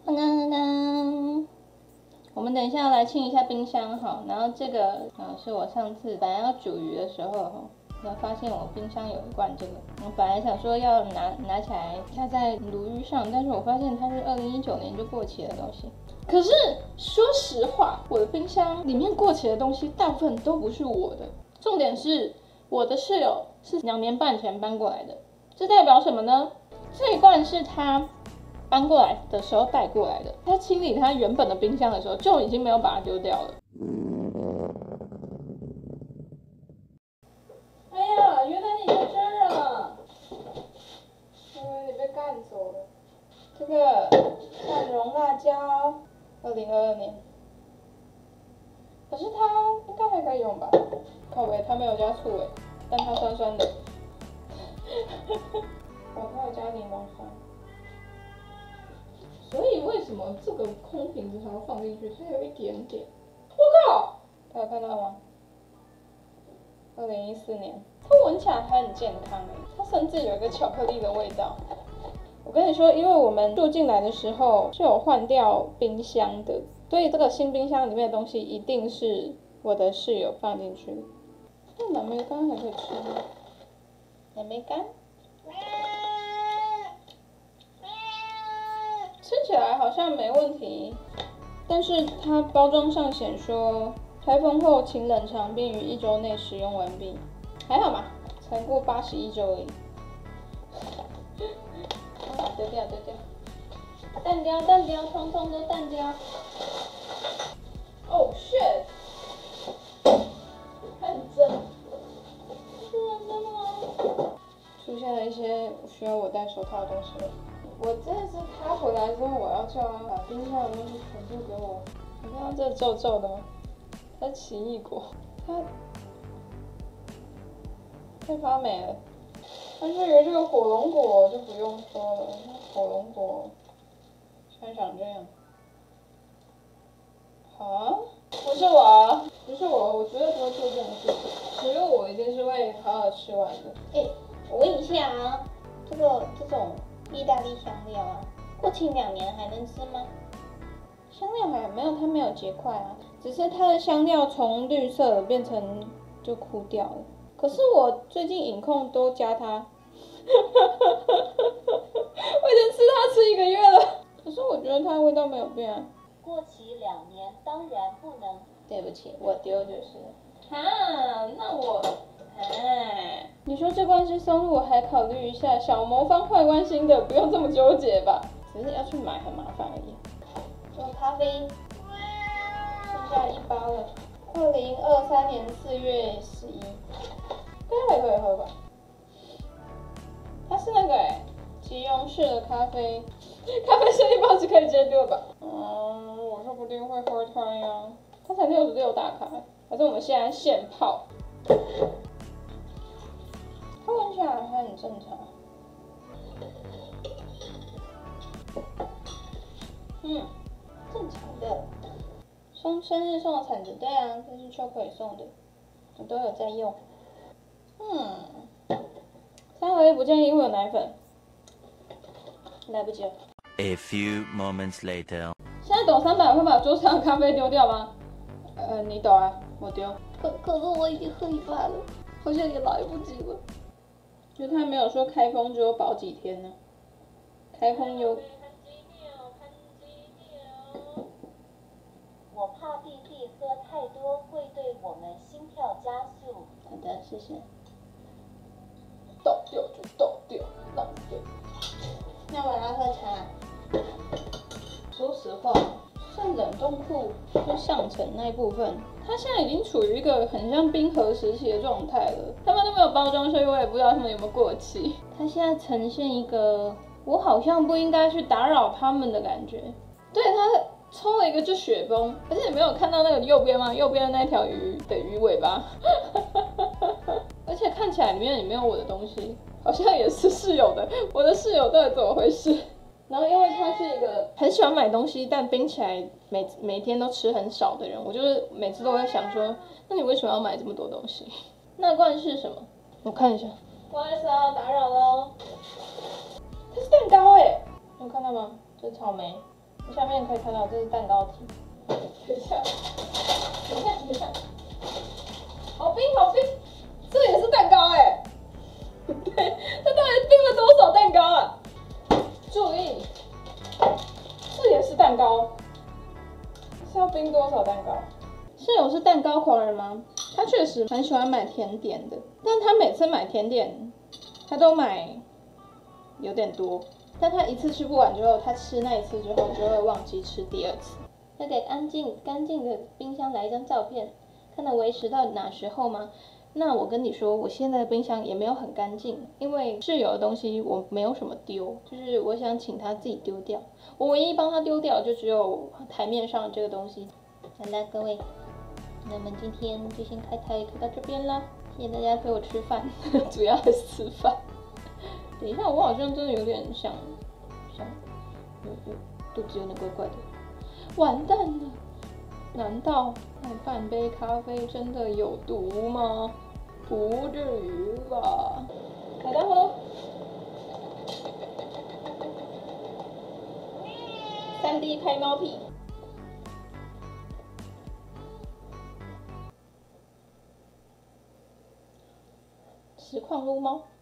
我们等一下要来清一下冰箱哈，然后这个是我上次本来要煮鱼的时候哈，然后发现我冰箱有一罐这个，我本来想说要拿起来下在鲈鱼上，但是我发现它是2019年就过期的东西。可是说实话，我的冰箱里面过期的东西大部分都不是我的，重点是我的室友是2年半前搬过来的，这代表什么呢？这一罐是他搬过来的时候带过来的，他清理他原本的冰箱的时候就已经没有把它丢掉了。哎呀，原来你在这儿啊！我以为你被赶走了。这个蒜蓉辣椒，2022年。可是它应该还可以用吧？靠北，它没有加醋诶，但它酸酸的。哦，它有加柠檬酸。所以为什么这个空瓶子还要放进去？它有一点点。我靠！大家看到吗？2014年，它闻起来还很健康诶，它甚至有一个巧克力的味道。我跟你说，因为我们住进来的时候是有换掉冰箱的，所以这个新冰箱里面的东西一定是我的室友放进去的。那蓝莓干还可以吃吗？蓝莓干，吃起来好像没问题，但是它包装上显说开封后请冷藏并于1周内使用完毕，还好嘛，才过81周而已。丢掉丢掉，蛋雕蛋雕，通通都蛋雕。Oh shit！ 很真，是认真的吗？出现了一些需要我戴手套的东西了。我真的是他回来之后，我要叫他把冰箱的东西全部给我。你看到这皱皱的吗？它奇异果，它快发霉了。但是有这个火龙果就不用说了，火龙果现在长这样。啊？不是我啊，不是我，我绝对不会做这种事情。食物我一定是会好好吃完的。我问一下啊，这种意大利香料啊，过期2年还能吃吗？香料还没有，它没有结块啊，只是它的香料从绿色的变成就枯掉了。可是我最近饮控都加它，我已经吃它吃1个月了，可是我觉得它的味道没有变啊。 过期2年当然不能。 对不起，我丢就是了。那我，你说这罐是松露，我还考虑一下。小魔方坏关心的，不用这么纠结吧？只是要去买很麻烦而已。做咖啡，剩下1包了。2023年4月11，应该还可以喝吧？它是那个即溶式的咖啡，咖啡剩1包只可以直接丢吧？我说不定会喝它呀。它才66大卡，还是我们现在现泡？它闻起来还很正常。正常的。生日送的铲子，对啊，这是秋葵送的，我都有在用。3合1不建议，因为有奶粉，来不及了。 A few moments later. 现在抖300会把桌上的咖啡丢掉吗？你抖啊，我丢。可是我已经喝1半了，好像也来不及了。因为他没有说开封只有保几天呢？开封有。 我怕弟弟喝太多会对我们心跳加速。 好的，谢谢。倒掉就倒掉，浪费。那我要喝茶。说实话，像冷冻库就上层那一部分，它现在已经处于一个很像冰河时期的状态了。他们都没有包装，所以我也不知道他们有没有过期。它现在呈现一个我好像不应该去打扰他们的感觉。对，它抽了一个就雪崩，而且你没有看到那个右边吗？右边的那条鱼的鱼尾巴，而且看起来里面也没有我的东西，好像也是室友的。我的室友到底怎么回事？然后因为他是一个很喜欢买东西，但冰起来每天都吃很少的人，我就是每次都会想说，那你为什么要买这么多东西？那罐是什么？我看一下。不好意思啊，打扰喽。它是蛋糕哎，有看到吗？这是草莓。 下面可以看到这是蛋糕体。等一下，好冰好冰，这也是蛋糕哎。对，它到底冰了多少蛋糕啊？注意，这也是蛋糕，是要冰多少蛋糕？室友是蛋糕狂人吗？他确实蛮喜欢买甜点的，但他每次买甜点，他都买有点多。但他一次吃不完之后，他吃那一次之后就会忘记吃第二次。要给干净的冰箱来一张照片，看能维持到哪时候吗？那我跟你说，我现在的冰箱也没有很干净，因为室友的东西我没有什么丢，就是我想请他自己丢掉。我唯一帮他丢掉就只有台面上这个东西。好的，各位，那么今天就先开到这边啦，谢谢大家陪我吃饭，主要还是吃饭。等一下，我好像真的有点想，肚子有点怪怪的，完蛋了！难道那半杯咖啡真的有毒吗？不至于吧？好的喝。3D 拍猫屁。实况撸猫。